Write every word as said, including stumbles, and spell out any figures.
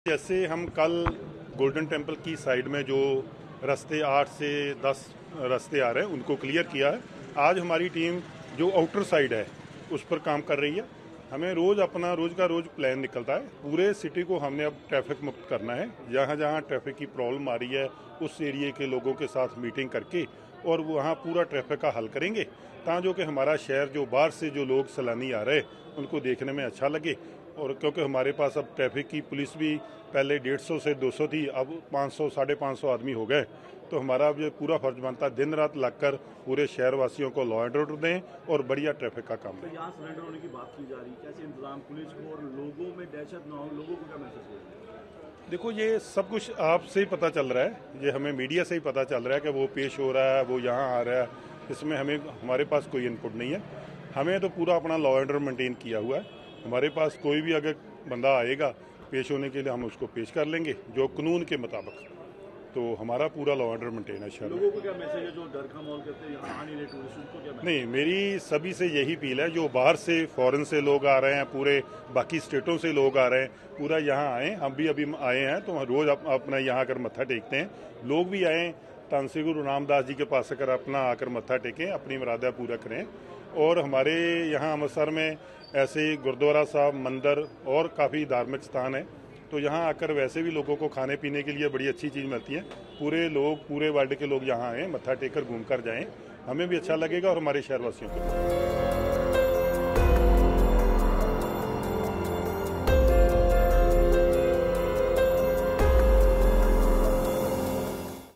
जैसे हम कल गोल्डन टेम्पल की साइड में जो रास्ते आठ से दस रास्ते आ रहे हैं उनको क्लियर किया है। आज हमारी टीम जो आउटर साइड है उस पर काम कर रही है। हमें रोज़ अपना रोज़ का रोज़ प्लान निकलता है। पूरे सिटी को हमने अब ट्रैफिक मुक्त करना है। जहाँ जहाँ ट्रैफिक की प्रॉब्लम आ रही है उस एरिए के लोगों के साथ मीटिंग करके और वहाँ पूरा ट्रैफिक का हल करेंगे, ताकि जो कि हमारा शहर जो बाहर से जो लोग सैलानी आ रहे हैं उनको देखने में अच्छा लगे। और क्योंकि हमारे पास अब ट्रैफिक की पुलिस भी पहले डेढ़ सौ से दो सौ थी, अब पाँच सौ साढ़े पाँच सौ आदमी हो गए, तो हमारा अब ये पूरा फर्ज बनता है दिन रात लगकर पूरे शहर वासियों को लॉ एंड ऑर्डर दें और बढ़िया ट्रैफिक का काम तो यहाँ सरेंडर होने की बात की जा रही है, कैसे इंतजाम पुलिस को और लोगों में दहशत न हो, लोगों को क्या मैसेज है? देखो, ये सब कुछ आपसे ही पता चल रहा है, ये हमें मीडिया से ही पता चल रहा है कि वो पेश हो रहा है, वो यहाँ आ रहा है। इसमें हमें हमारे पास कोई इनपुट नहीं है। हमें तो पूरा अपना लॉ एंड ऑर्डर मेंटेन किया हुआ है। हमारे पास कोई भी अगर बंदा आएगा पेश होने के लिए हम उसको पेश कर लेंगे जो कानून के मुताबिक। तो हमारा पूरा लॉ एंड ऑर्डर मेंटेन है शहर में। लोगों को क्या मैसेज है जो डर का माहौल करते हैं यहाँ आने रहे टूरिस्ट, उनको क्या मैसेज? नहीं, मेरी सभी से यही अपील है, जो बाहर से फॉरेन से लोग आ रहे हैं, पूरे बाकी स्टेटों से लोग आ रहे हैं, पूरा यहाँ आए। हम भी अभी आए हैं तो हम रोज अप, अपना यहाँ आकर मत्था टेकते हैं। लोग भी आए धन श्री गुरु रामदास जी के पास आकर अपना आकर मत्था टेकें, अपनी मुरादा पूरा करें। और हमारे यहाँ अमृतसर में ऐसे गुरुद्वारा साहब, मंदिर और काफ़ी धार्मिक स्थान है, तो यहाँ आकर वैसे भी लोगों को खाने पीने के लिए बड़ी अच्छी चीज़ मिलती है। पूरे लोग, पूरे वर्ल्ड के लोग यहाँ आएँ, मत्था टेक कर घूम कर जाएँ, हमें भी अच्छा लगेगा और हमारे शहरवासियों को।